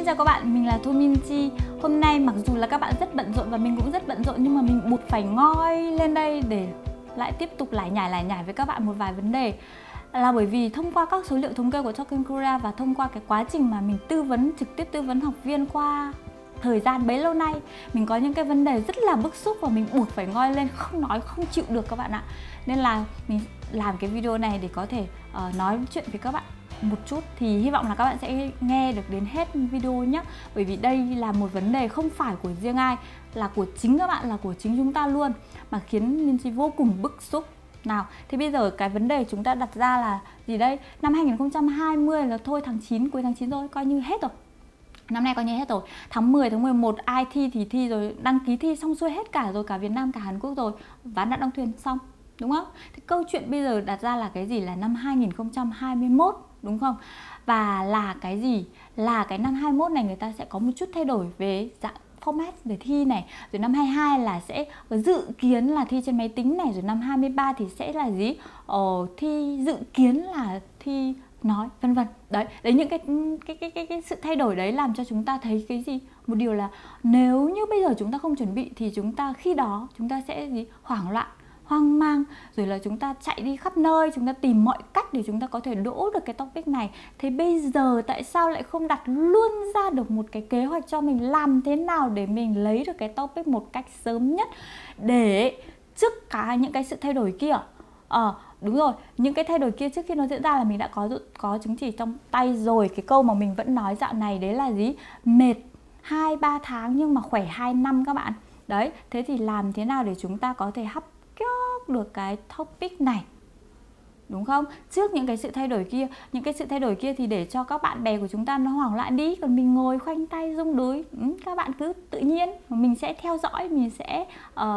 Xin chào các bạn, mình là Thu Minh Chi. Hôm nay mặc dù là các bạn rất bận rộn và mình cũng rất bận rộn, nhưng mà mình buộc phải ngoi lên đây để lại tiếp tục lải nhải với các bạn một vài vấn đề. Là bởi vì thông qua các số liệu thống kê của Talking Korea và thông qua cái quá trình mà mình trực tiếp tư vấn học viên qua thời gian bấy lâu nay, mình có những cái vấn đề rất là bức xúc và mình buộc phải ngoi lên, không nói không chịu được các bạn ạ. Nên là mình làm cái video này để có thể nói chuyện với các bạn một chút, thì hy vọng là các bạn sẽ nghe được đến hết video nhé. Bởi vì đây là một vấn đề không phải của riêng ai, là của chính các bạn, là của chính chúng ta luôn, mà khiến Minh Chi vô cùng bức xúc. Nào, thì bây giờ cái vấn đề chúng ta đặt ra là gì đây? Năm 2020 là thôi tháng 9, cuối tháng 9 rồi, coi như hết rồi. Năm nay coi như hết rồi. Tháng 10, tháng 11 ai thi thì thi rồi, đăng ký thi xong xuôi hết cả rồi, cả Việt Nam cả Hàn Quốc rồi, ván đã đóng thuyền xong, đúng không? Thì câu chuyện bây giờ đặt ra là cái gì? Là năm 2021, đúng không? Và là cái gì? Là cái năm 21 này người ta sẽ có một chút thay đổi về dạng format để thi này. Rồi năm 22 là sẽ dự kiến là thi trên máy tính này. Rồi năm 23 thì sẽ là gì? Thi dự kiến là thi nói, vân vân. Đấy những cái sự thay đổi đấy làm cho chúng ta thấy cái gì? Một điều là nếu như bây giờ chúng ta không chuẩn bị thì khi đó chúng ta sẽ gì? Hoảng loạn, hoang mang, rồi là chúng ta chạy đi khắp nơi, chúng ta tìm mọi cách để chúng ta có thể đỗ được cái topic này. Thế bây giờ tại sao lại không đặt luôn ra được một cái kế hoạch cho mình làm thế nào để mình lấy được cái topic một cách sớm nhất, để trước những cái sự thay đổi kia. Đúng rồi, những cái thay đổi kia trước khi nó diễn ra là mình đã có chứng chỉ trong tay rồi. Cái câu mà mình vẫn nói dạo này đấy là gì? Mệt 2-3 tháng nhưng mà khỏe 2 năm các bạn. Đấy, thế thì làm thế nào để chúng ta có thể hấp được cái topic này, đúng không? Trước những cái sự thay đổi kia, những cái sự thay đổi kia thì để cho các bạn bè của chúng ta nó hoảng loạn đi, còn mình ngồi khoanh tay rung đuối, các bạn cứ tự nhiên, mình sẽ theo dõi, mình sẽ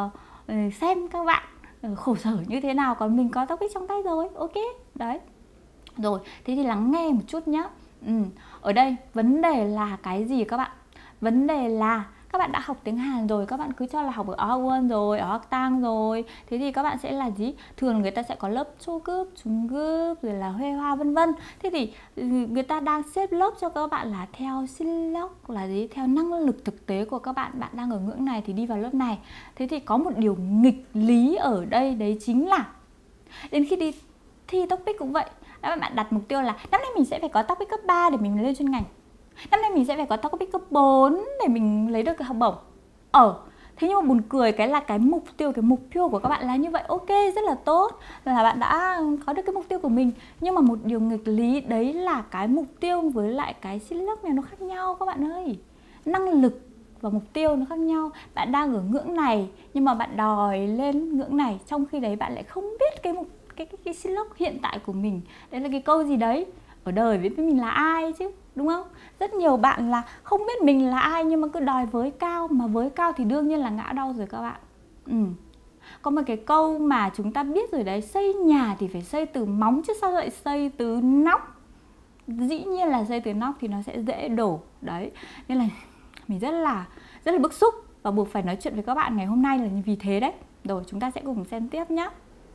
xem các bạn khổ sở như thế nào, còn mình có topic trong tay rồi, ok, đấy. Rồi, thế thì lắng nghe một chút nhá. Ở đây vấn đề là cái gì các bạn? Vấn đề là các bạn đã học tiếng Hàn rồi, các bạn cứ cho là học ở A1 rồi, ở Hactang rồi. Thế thì các bạn sẽ là gì? Thường người ta sẽ có lớp 초급, 중급, rồi là Huê Hoa vân vân. Thế thì người ta đang xếp lớp cho các bạn là theo 실력, là gì? Theo năng lực thực tế của các bạn. Bạn đang ở ngưỡng này thì đi vào lớp này. Thế thì có một điều nghịch lý ở đây, đấy chính là đến khi đi thi topic cũng vậy. Các bạn đặt mục tiêu là năm nay mình sẽ phải có topic cấp 3 để mình lên chuyên ngành, năm nay mình sẽ phải có topic cấp 4 để mình lấy được cái học bổng. Thế nhưng mà buồn cười cái là cái mục tiêu của các bạn là như vậy, ok, rất là tốt, là bạn đã có được cái mục tiêu của mình. Nhưng mà một điều nghịch lý đấy là cái mục tiêu với lại cái 실력 này nó khác nhau các bạn ơi. Năng lực và mục tiêu nó khác nhau. Bạn đang ở ngưỡng này nhưng mà bạn đòi lên ngưỡng này, trong khi đấy bạn lại không biết cái silog hiện tại của mình. Đấy là cái câu gì đấy, ở đời biết mình là ai chứ, đúng không? Rất nhiều bạn là không biết mình là ai nhưng mà cứ đòi với cao, mà với cao thì đương nhiên là ngã đau rồi các bạn. Có một cái câu mà chúng ta biết rồi đấy, xây nhà thì phải xây từ móng chứ sao lại xây từ nóc. Dĩ nhiên là xây từ nóc thì nó sẽ dễ đổ. Đấy, nên là mình rất là bức xúc và buộc phải nói chuyện với các bạn ngày hôm nay là vì thế đấy. Rồi chúng ta sẽ cùng xem tiếp nhé.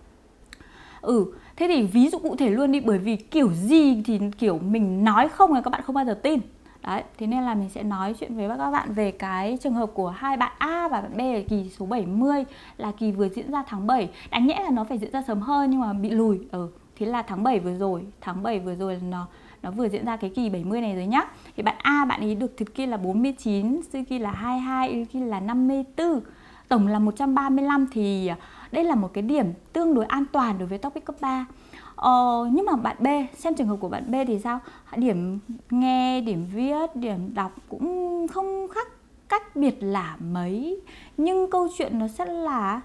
Thế thì ví dụ cụ thể luôn đi, bởi vì kiểu gì thì kiểu mình nói không là các bạn không bao giờ tin. Đấy, thế nên là mình sẽ nói chuyện với các bạn về cái trường hợp của hai bạn A và bạn B ở kỳ số 70, là kỳ vừa diễn ra tháng 7. Đáng nhẽ là nó phải diễn ra sớm hơn nhưng mà bị lùi. Thế là tháng 7 vừa rồi, nó vừa diễn ra cái kỳ 70 này rồi nhá. Thì bạn A, bạn ấy được thực kia là 49, sư kia là 22, sư kia là 54, tổng là 135. Thì đây là một cái điểm tương đối an toàn đối với topic cấp 3. Nhưng mà bạn B, xem trường hợp của bạn B thì sao? Điểm nghe, điểm viết, điểm đọc cũng không cách biệt là mấy. Nhưng câu chuyện nó sẽ là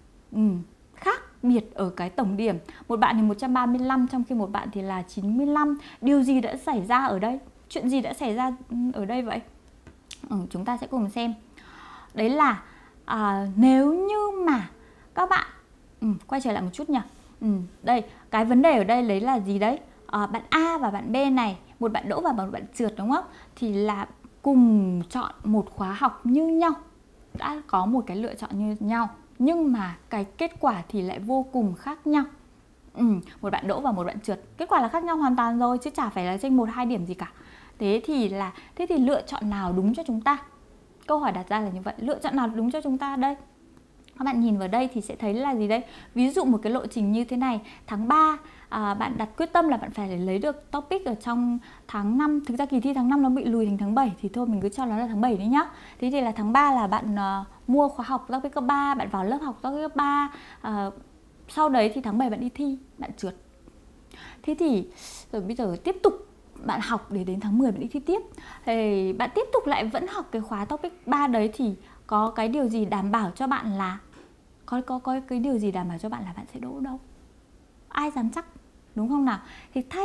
khác biệt ở cái tổng điểm. Một bạn thì 135, trong khi một bạn thì là 95. Điều gì đã xảy ra ở đây? Chuyện gì đã xảy ra ở đây vậy? Chúng ta sẽ cùng xem. Đấy là nếu như mà các bạn quay trở lại một chút nhỉ. Đây, cái vấn đề ở đây lấy là gì đấy? Bạn A và bạn B này, một bạn đỗ và một bạn trượt, đúng không? Thì là cùng chọn một khóa học như nhau, đã có một cái lựa chọn như nhau, nhưng mà cái kết quả thì lại vô cùng khác nhau. Một bạn đỗ và một bạn trượt, kết quả là khác nhau hoàn toàn rồi, chứ chả phải là chênh 1-2 điểm gì cả. Thế thì lựa chọn nào đúng cho chúng ta? Câu hỏi đặt ra là như vậy, lựa chọn nào đúng cho chúng ta đây? Các bạn nhìn vào đây thì sẽ thấy là gì đây? Ví dụ một cái lộ trình như thế này, tháng 3 bạn đặt quyết tâm là bạn phải lấy được topic ở trong tháng 5. Thực ra kỳ thi tháng 5 nó bị lùi thành tháng 7 thì thôi mình cứ cho nó là tháng 7 đấy nhá. Thế thì là tháng 3 là bạn mua khóa học topic cấp 3, bạn vào lớp học topic cấp 3. Sau đấy thì tháng 7 bạn đi thi, bạn trượt. Thế thì rồi bây giờ tiếp tục bạn học để đến tháng 10 bạn đi thi tiếp. Thì bạn tiếp tục lại vẫn học cái khóa topic 3 đấy thì có cái điều gì đảm bảo cho bạn là có cái điều gì đảm bảo cho bạn là bạn sẽ đỗ đâu? Ai dám chắc, đúng không nào? Thì thay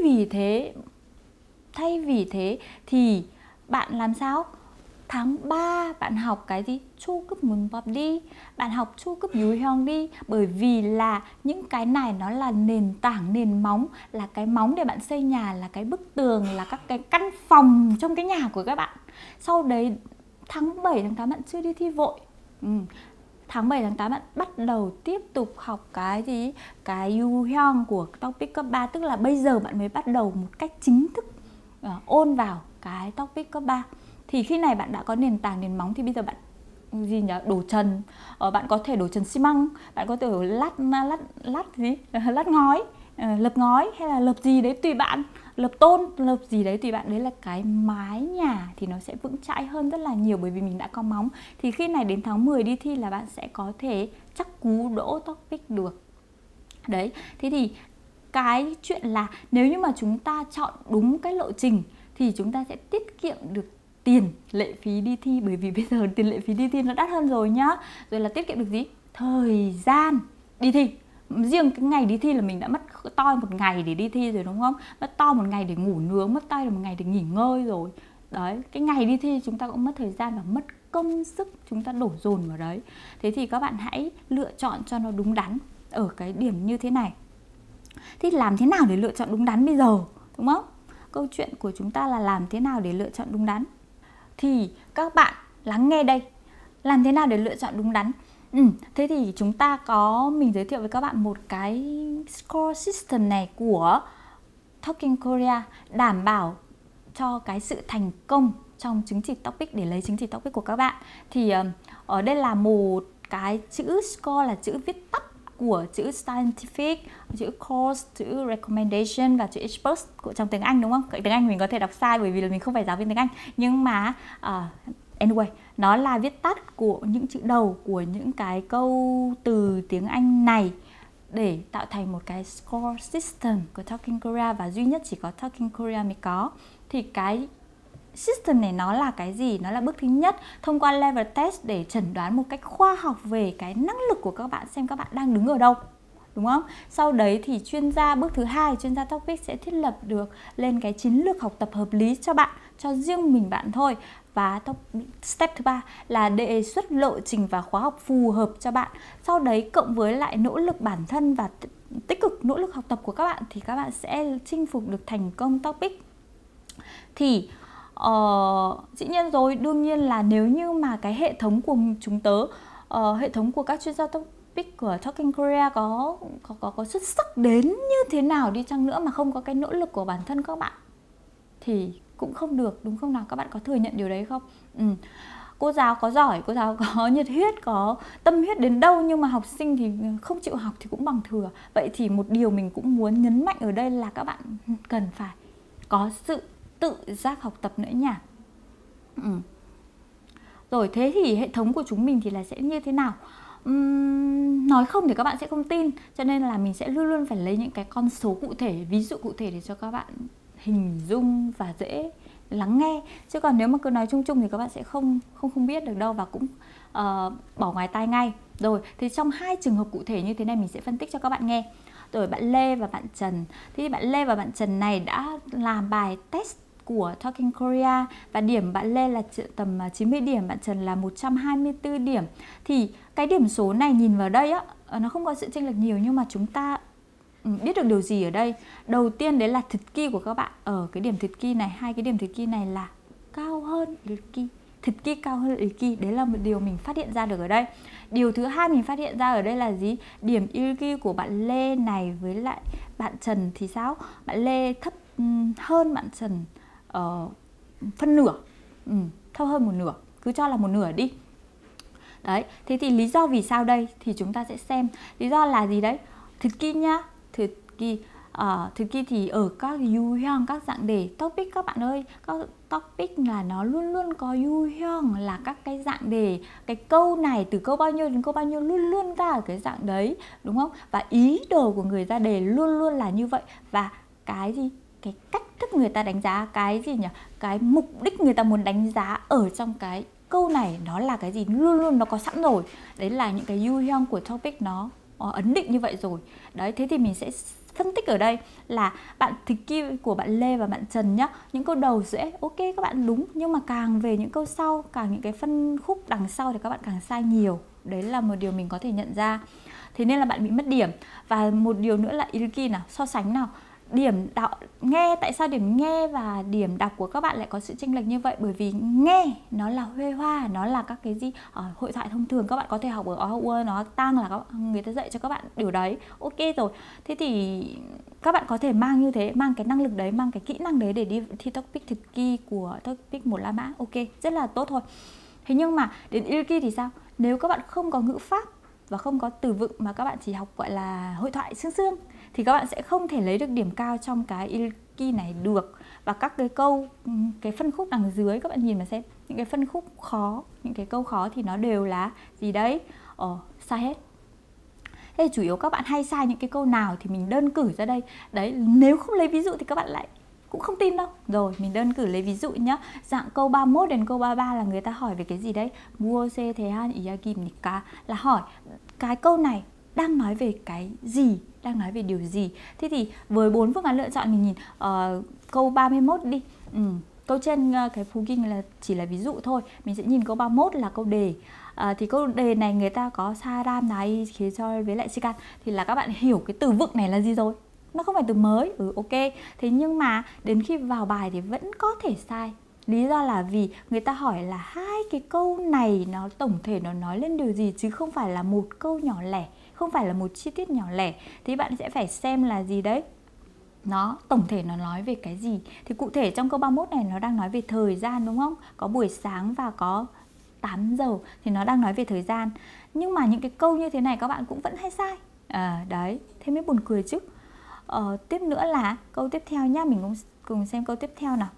vì thế thì bạn làm sao? Tháng 3 bạn học cái gì? Chu cấp mừng bập đi. Bạn học chu cấp dùi hong đi. Bởi vì là những cái này nó là nền tảng, nền móng, là cái móng để bạn xây nhà, là cái bức tường, là các cái căn phòng trong cái nhà của các bạn. Sau đấy tháng 7, tháng 8 bạn chưa đi thi vội. Tháng 7, tháng 8 bạn bắt đầu tiếp tục học cái gì? Cái yu hyung của topic cấp 3. Tức là bây giờ bạn mới bắt đầu một cách chính thức ôn vào cái topic cấp 3. Thì khi này bạn đã có nền tảng, nền móng thì bây giờ bạn đổ trần. Bạn có thể đổ trần xi măng, bạn có thể lát ngói, lợp ngói hay là lợp gì đấy tùy bạn, lợp tôn, lợp gì đấy tùy bạn. Đấy là cái mái nhà thì nó sẽ vững chãi hơn rất là nhiều bởi vì mình đã có móng. Thì khi này đến tháng 10 đi thi là bạn sẽ có thể chắc cú đỗ topic được. Đấy, thế thì cái chuyện là nếu như mà chúng ta chọn đúng cái lộ trình thì chúng ta sẽ tiết kiệm được tiền lệ phí đi thi. Bởi vì bây giờ tiền lệ phí đi thi nó đắt hơn rồi nhá. Rồi là tiết kiệm được gì? Thời gian đi thi. Riêng cái ngày đi thi là mình đã mất toi một ngày để đi thi rồi đúng không? Mất to một ngày để ngủ nướng, mất toi một ngày để nghỉ ngơi rồi. Đấy, cái ngày đi thi chúng ta cũng mất thời gian và mất công sức chúng ta đổ dồn vào đấy. Thế thì các bạn hãy lựa chọn cho nó đúng đắn ở cái điểm như thế này. Thế làm thế nào để lựa chọn đúng đắn bây giờ, đúng không? Câu chuyện của chúng ta là làm thế nào để lựa chọn đúng đắn. Thì các bạn lắng nghe đây. Làm thế nào để lựa chọn đúng đắn? Thế thì mình giới thiệu với các bạn một cái score system này của Talking Korea đảm bảo cho cái sự thành công trong chứng chỉ topic, để lấy chứng chỉ topic của các bạn. Thì ở đây là một cái chữ score là chữ viết tắt của chữ scientific, chữ course, chữ recommendation và chữ expert của trong tiếng Anh, đúng không? Tiếng Anh mình có thể đọc sai bởi vì là mình không phải giáo viên tiếng Anh. Nhưng mà anyway, nó là viết tắt của những chữ đầu của những cái câu từ tiếng Anh này để tạo thành một cái score system của Talking Korea, và duy nhất chỉ có Talking Korea mới có. Thì cái system này nó là cái gì? Nó là bước thứ nhất, thông qua level test để chẩn đoán một cách khoa học về cái năng lực của các bạn, xem các bạn đang đứng ở đâu, đúng không? Sau đấy thì bước thứ hai, chuyên gia topic sẽ thiết lập được lên cái chiến lược học tập hợp lý cho bạn, cho riêng mình bạn thôi. Và step thứ ba là đề xuất lộ trình và khóa học phù hợp cho bạn. Sau đấy cộng với lại nỗ lực bản thân và tích cực nỗ lực học tập của các bạn thì các bạn sẽ chinh phục được thành công topic. Thì dĩ nhiên rồi, đương nhiên là nếu như mà cái hệ thống của chúng tớ, hệ thống của các chuyên gia topic của Talking Korea có xuất sắc đến như thế nào đi chăng nữa mà không có cái nỗ lực của bản thân các bạn thì cũng không được, đúng không nào? Các bạn có thừa nhận điều đấy không? Cô giáo có giỏi, cô giáo có nhiệt huyết, có tâm huyết đến đâu nhưng mà học sinh thì không chịu học thì cũng bằng thừa. Vậy thì một điều mình cũng muốn nhấn mạnh ở đây là các bạn cần phải có sự tự giác học tập nữa nha. Rồi, thế thì hệ thống của chúng mình thì là sẽ như thế nào? Nói không thì các bạn sẽ không tin, cho nên là mình sẽ luôn luôn phải lấy những cái con số cụ thể, ví dụ cụ thể để cho các bạn hình dung và dễ lắng nghe. Chứ còn nếu mà cứ nói chung chung thì các bạn sẽ không biết được đâu và cũng bỏ ngoài tai ngay. Rồi, thì trong hai trường hợp cụ thể như thế này mình sẽ phân tích cho các bạn nghe. Rồi, bạn Lê và bạn Trần. Thì bạn Lê và bạn Trần này đã làm bài test của Talking Korea và điểm bạn Lê là tầm 90 điểm, bạn Trần là 124 điểm. Thì cái điểm số này nhìn vào đây á, nó không có sự chênh lệch nhiều, nhưng mà chúng ta biết được điều gì ở đây? Đầu tiên đấy là thực key của các bạn ở cái điểm thực key này, hai cái điểm thực key này là cao hơn thực key. Thực key cao hơn thực key, đấy là một điều mình phát hiện ra được ở đây. Điều thứ hai mình phát hiện ra ở đây là gì? Điểm EQ của bạn Lê này với lại bạn Trần thì sao? Bạn Lê thấp hơn bạn Trần phân nửa, thấp hơn một nửa, cứ cho là một nửa đi. Đấy, thế thì lý do vì sao đây thì chúng ta sẽ xem. Lý do là gì đấy? Thực kỳ nhá, thực kỳ thì ở các 유형, các dạng đề topic các bạn ơi, các topic là nó luôn luôn có 유형 là các cái dạng đề, cái câu này từ câu bao nhiêu đến câu bao nhiêu luôn luôn ra ở cái dạng đấy, đúng không? Và ý đồ của người ra đề luôn luôn là như vậy. Và cái gì? Cái cách thức người ta đánh giá, cái gì nhỉ? Cái mục đích người ta muốn đánh giá ở trong cái câu này nó là cái gì, luôn luôn nó có sẵn rồi. Đấy là những cái 유형 của topic nó ấn định như vậy rồi. Đấy, thế thì mình sẽ phân tích ở đây là bạn thực kỳ của bạn Lê và bạn Trần nhá, những câu đầu dễ, ok các bạn đúng, nhưng mà càng về những câu sau, càng những cái phân khúc đằng sau thì các bạn càng sai nhiều. Đấy là một điều mình có thể nhận ra. Thế nên là bạn bị mất điểm. Và một điều nữa là 읽기 nào, so sánh nào. Điểm đọc nghe, tại sao điểm nghe và điểm đọc của các bạn lại có sự chênh lệch như vậy? Bởi vì nghe nó là huê hoa, nó là các cái gì hội thoại thông thường, các bạn có thể học ở OHUA, nó tăng là người ta dạy cho các bạn điều đấy, ok rồi. Thế thì các bạn có thể mang như thế, mang cái năng lực đấy, mang cái kỹ năng đấy để đi thi topic thực kỳ của topic 1 La Mã, ok, rất là tốt thôi. Thế nhưng mà đến 읽기 thì sao? Nếu các bạn không có ngữ pháp và không có từ vựng mà các bạn chỉ học gọi là hội thoại sương sương thì các bạn sẽ không thể lấy được điểm cao trong cái 읽기 này được. Và các cái câu, cái phân khúc đằng dưới các bạn nhìn mà xem, những cái phân khúc khó, những cái câu khó thì nó đều là gì đấy? Sai hết. Thế chủ yếu các bạn hay sai những cái câu nào thì mình đơn cử ra đây. Đấy, nếu không lấy ví dụ thì các bạn lại cũng không tin đâu. Rồi, mình đơn cử lấy ví dụ nhá. Dạng câu 31 đến câu 33 là người ta hỏi về cái gì đấy? 무엇에 대한 이야기입니까? Là hỏi cái câu này đang nói về cái gì? Đang nói về điều gì? Thế thì với 4 phương án lựa chọn mình nhìn câu 31 đi. Câu trên cái phú kinh là chỉ là ví dụ thôi. Mình sẽ nhìn câu 31 là câu đề. Thì câu đề này người ta có 사람, 나이, 계절 với lại 시간. Thì là các bạn hiểu cái từ vựng này là gì rồi. Nó không phải từ mới, ok. Thế nhưng mà đến khi vào bài thì vẫn có thể sai. Lý do là vì người ta hỏi là hai cái câu này nó tổng thể nó nói lên điều gì, chứ không phải là một câu nhỏ lẻ, không phải là một chi tiết nhỏ lẻ. Thì bạn sẽ phải xem là gì đấy, nó tổng thể nó nói về cái gì. Thì cụ thể trong câu 31 này nó đang nói về thời gian, đúng không? Có buổi sáng và có 8 giờ thì nó đang nói về thời gian. Nhưng mà những cái câu như thế này các bạn cũng vẫn hay sai. Đấy, thế mới buồn cười chứ. Tiếp nữa là câu tiếp theo nhá, mình cũng cùng xem câu tiếp theo nào.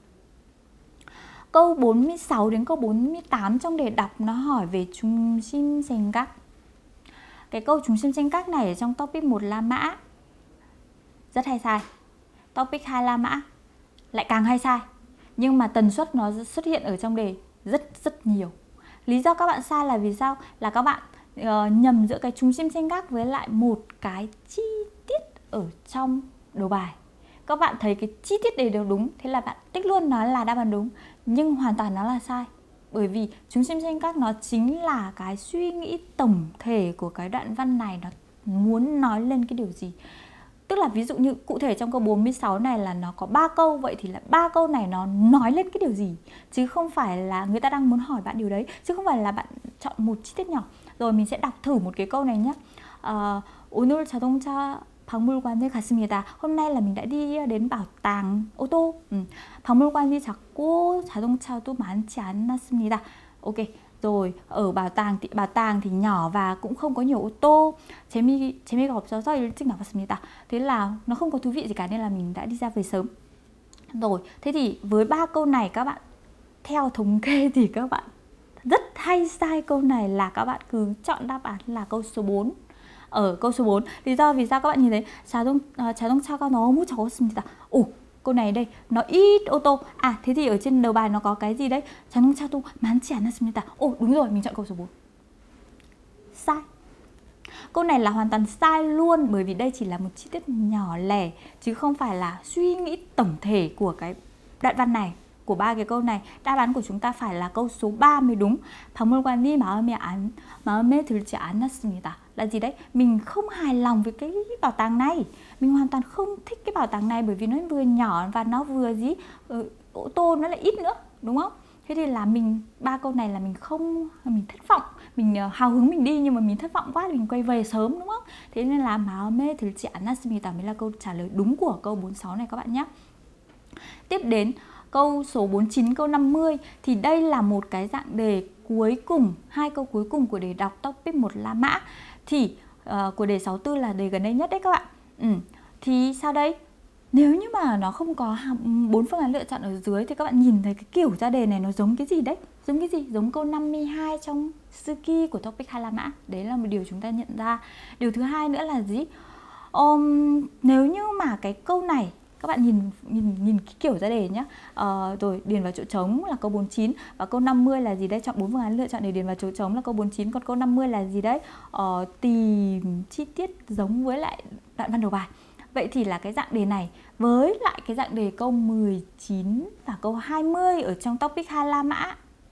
Câu 46 đến câu 48 trong đề đọc nó hỏi về 중심 생각. Cái câu 중심 생각 này ở trong topic 1 La Mã rất hay sai. Topic 2 La Mã lại càng hay sai. Nhưng mà tần suất nó xuất hiện ở trong đề rất nhiều. Lý do các bạn sai là vì sao? Là các bạn nhầm giữa cái 중심 생각 với lại một cái chi tiết ở trong đầu bài. Các bạn thấy cái chi tiết đấy đều đúng, thế là bạn tích luôn nó là đáp án đúng. Nhưng hoàn toàn nó là sai. Bởi vì 중심 생각 nó chính là cái suy nghĩ tổng thể của cái đoạn văn này, nó muốn nói lên cái điều gì. Tức là ví dụ như cụ thể trong câu 46 này là nó có 3 câu, vậy thì là 3 câu này nó nói lên cái điều gì, chứ không phải là người ta đang muốn hỏi bạn điều đấy, chứ không phải là bạn chọn một chi tiết nhỏ. Rồi mình sẽ đọc thử một cái câu này nhé. 오늘 자동차 박물관에 갔습니다. Hôm nay là mình đã đi đến bảo tàng ô tô. 박물관이 작고 자동차도 많지 않았습니다. Ok. Rồi ở bảo tàng thì nhỏ và cũng không có nhiều ô tô. 재미가 없어서 일찍 나왔습니다. Thế là nó không có thú vị gì cả nên là mình đã đi ra về sớm. Rồi, thế thì với 3 câu này các bạn theo thống kê thì các bạn rất hay sai câu này, là các bạn cứ chọn đáp án là câu số 4. Ở câu số 4, lý do vì sao các bạn nhìn thấy 자동차가 너무 적었습니다. Câu này đây, nó ít ô tô. Thế thì ở trên đầu bài nó có cái gì đấy? 자동차도 많지 않았습니다. Đúng rồi, mình chọn câu số 4. Sai. Câu này là hoàn toàn sai luôn, bởi vì đây chỉ là một chi tiết nhỏ lẻ, chứ không phải là suy nghĩ tổng thể của cái đoạn văn này, của 3 cái câu này. Đáp án của chúng ta phải là câu số 3 mới đúng. 박물관이 마음에 들지 않았습니다. Là gì đấy? Mình không hài lòng với cái bảo tàng này. Mình hoàn toàn không thích cái bảo tàng này, bởi vì nó vừa nhỏ và nó vừa ô tô nó lại ít nữa, đúng không? Thế thì là mình 3 câu này là mình thất vọng. Mình hào hứng mình đi nhưng mà mình thất vọng quá, mình quay về sớm, đúng không? Thế nên là 마음에 들지 않았습니다 mới là câu trả lời đúng của câu 46 này các bạn nhé. Tiếp đến câu số 49, câu 50 thì đây là một cái dạng đề cuối cùng, 2 câu cuối cùng của đề đọc topic 1 La Mã. Thì của đề 64 là đề gần đây nhất đấy các bạn. Thì sao đây? Nếu như mà nó không có 4 phương án lựa chọn ở dưới thì các bạn nhìn thấy cái kiểu ra đề này nó giống cái gì đấy? Giống cái gì? Giống câu 52 trong Suki của topic 2 La Mã. Đấy là một điều chúng ta nhận ra. Điều thứ hai nữa là gì? Nếu như mà cái câu này các bạn nhìn cái kiểu ra đề nhá. Rồi điền vào chỗ trống là câu 49 và câu 50 là gì đấy? Chọn 4 phương án lựa chọn để điền vào chỗ trống là câu 49, còn câu 50 là gì đấy? Tìm chi tiết giống với lại đoạn văn đầu bài. Vậy thì là cái dạng đề này với lại cái dạng đề câu 19 và câu 20 ở trong topic 2 La Mã,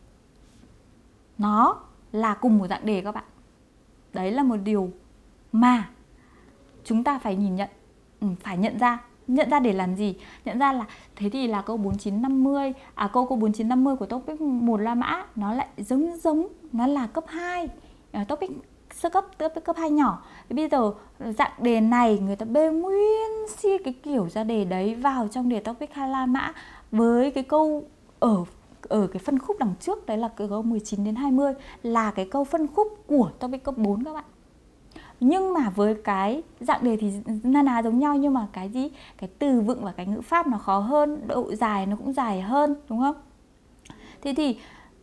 nó là cùng một dạng đề các bạn. Đấy là một điều mà chúng ta phải nhìn nhận, phải nhận ra. Nhận ra để làm gì? Nhận ra là thế thì là câu 49-50, câu 49-50 của topic 1 La Mã nó lại giống nó là cấp 2, topic sơ cấp, cấp 2 nhỏ. Thì bây giờ dạng đề này người ta bê nguyên si cái kiểu ra đề đấy vào trong đề topic 2 La Mã với cái câu ở cái phân khúc đằng trước, đấy là cái câu 19 đến 20 là cái câu phân khúc của topic cấp 4 các bạn. Nhưng mà với cái dạng đề thì na ná giống nhau, nhưng mà cái gì? Cái từ vựng và cái ngữ pháp nó khó hơn, độ dài nó cũng dài hơn, đúng không? Thế thì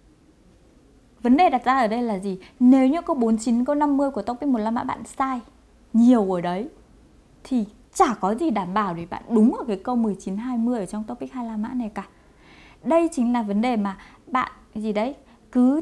vấn đề đặt ra ở đây là gì? Nếu như câu 49, câu 50 của topic 1 La Mã bạn sai nhiều ở đấy thì chả có gì đảm bảo để bạn đúng ở cái câu 19, 20 ở trong topic 2 La Mã này cả. Đây chính là vấn đề mà bạn gì đấy cứ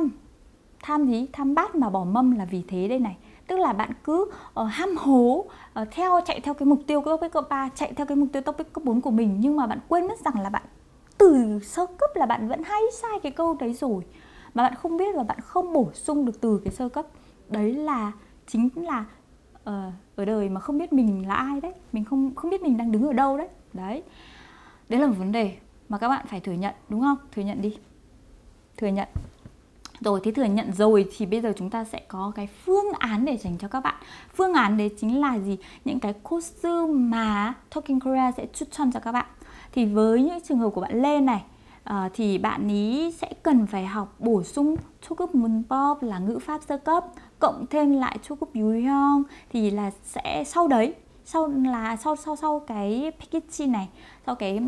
tham bát mà bỏ mâm là vì thế đây này. Tức là bạn cứ ham hố chạy theo cái mục tiêu topic cấp 3, chạy theo cái mục tiêu topic cấp 4 của mình, nhưng mà bạn quên mất rằng là bạn từ sơ cấp là bạn vẫn hay sai cái câu đấy rồi, mà bạn không biết và bạn không bổ sung được từ cái sơ cấp. Đấy là chính là ở đời mà không biết mình là ai đấy, mình không biết mình đang đứng ở đâu đấy. Đấy là một vấn đề mà các bạn phải thừa nhận, đúng không? Thừa nhận đi. Thừa nhận. Rồi, thế thừa nhận rồi thì bây giờ chúng ta sẽ có cái phương án để dành cho các bạn. Phương án đấy chính là gì? Những cái course mà Talking Korea sẽ 추천 cho các bạn. Thì với những trường hợp của bạn Lê này, thì bạn ý sẽ cần phải học bổ sung 초급 문법 là ngữ pháp sơ cấp, cộng thêm lại 초급 유형 thì là sẽ sau đấy, sau cái package này, sau cái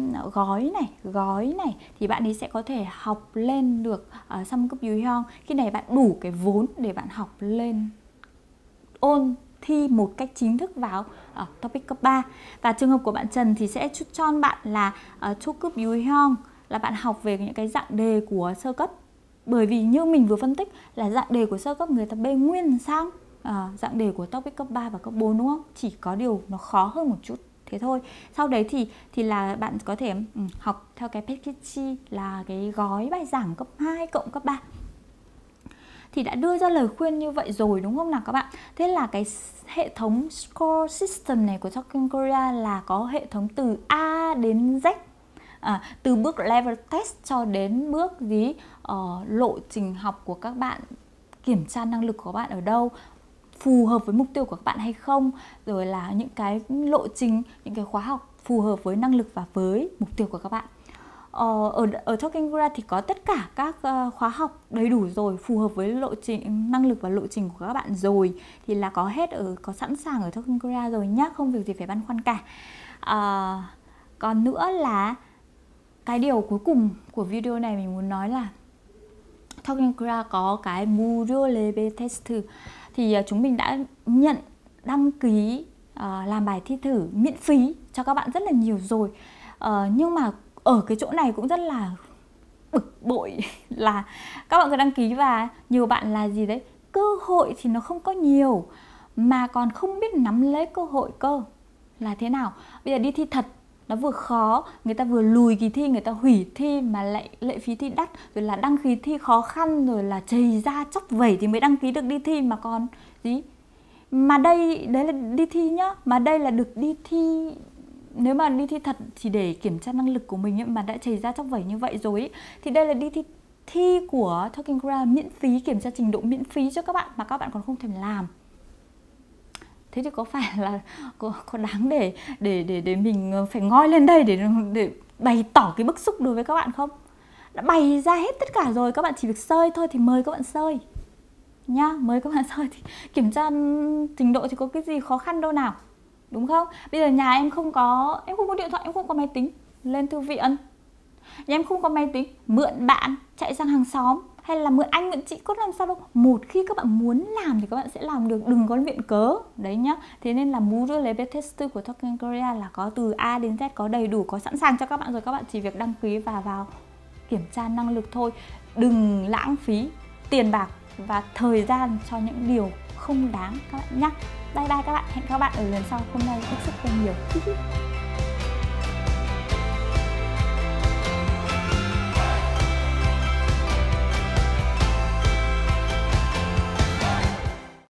gói này thì bạn ấy sẽ có thể học lên được sam급 유형. Khi này bạn đủ cái vốn để bạn học lên ôn thi một cách chính thức vào topic cấp 3. Và trường hợp của bạn Trần thì sẽ cho bạn là 초급 유형 là bạn học về những cái dạng đề của sơ cấp. Bởi vì như mình vừa phân tích là dạng đề của sơ cấp người ta bê nguyên sang dạng đề của topic cấp 3 và cấp 4, đúng không? Chỉ có điều nó khó hơn một chút, thế thôi. Sau đấy thì là bạn có thể học theo cái package là cái gói bài giảng cấp 2 cộng cấp 3. Thì đã đưa ra lời khuyên như vậy rồi, đúng không nào các bạn? Thế là cái hệ thống score system này của Talking Korea là có hệ thống từ A đến Z. Từ bước level test cho đến bước lộ trình học của các bạn, kiểm tra năng lực của bạn ở đâu, phù hợp với mục tiêu của các bạn hay không, rồi là những cái lộ trình, những cái khóa học phù hợp với năng lực và với mục tiêu của các bạn. Ở Talking Korea thì có tất cả các khóa học đầy đủ rồi, phù hợp với lộ trình, năng lực và lộ trình của các bạn rồi, thì là có hết có sẵn sàng ở Talking Korea rồi nhá, không việc gì phải băn khoăn cả. Còn nữa là cái điều cuối cùng của video này mình muốn nói là Talking Korea có cái 무료 level test. Thì chúng mình đã đăng ký làm bài thi thử miễn phí cho các bạn rất là nhiều rồi. Nhưng mà ở cái chỗ này cũng rất là bực bội là các bạn cứ đăng ký và nhiều bạn là gì đấy, cơ hội thì nó không có nhiều mà còn không biết nắm lấy cơ hội cơ. Là thế nào? Bây giờ đi thi thật nó vừa khó, người ta vừa lùi kỳ thi, người ta hủy thi mà lại lệ phí thi đắt, rồi là đăng ký thi khó khăn, rồi là chầy ra chóc vẩy thì mới đăng ký được đi thi, mà còn gì? Mà đấy là đi thi nhá, mà đây là được đi thi. Nếu mà đi thi thật thì để kiểm tra năng lực của mình ấy, mà đã chảy ra chóc vẩy như vậy rồi ấy, thì đây là đi thi của Talking Korea miễn phí, kiểm tra trình độ miễn phí cho các bạn mà các bạn còn không thèm làm. Thế thì có phải là có đáng để mình phải ngoi lên đây để bày tỏ cái bức xúc đối với các bạn không? Đã bày ra hết tất cả rồi, các bạn chỉ việc sơi thôi thì mời các bạn sơi nhá, mời các bạn sơi. Thì kiểm tra trình độ thì có cái gì khó khăn đâu nào, đúng không? Bây giờ nhà em không có điện thoại, em không có máy tính, lên thư viện. Nhà em không có máy tính, mượn bạn, chạy sang hàng xóm, hay là mượn anh mượn chị, có làm sao đâu. Một khi các bạn muốn làm thì các bạn sẽ làm được, đừng có viện cớ đấy nhá. Thế nên là Moodle Level Test 4 của Talking Korea là có từ A đến Z, có đầy đủ, có sẵn sàng cho các bạn rồi. Các bạn chỉ việc đăng ký và vào kiểm tra năng lực thôi. Đừng lãng phí tiền bạc và thời gian cho những điều không đáng các bạn nhé. Bye bye các bạn, hẹn các bạn ở lần sau. Hôm nay hết sức nhiều.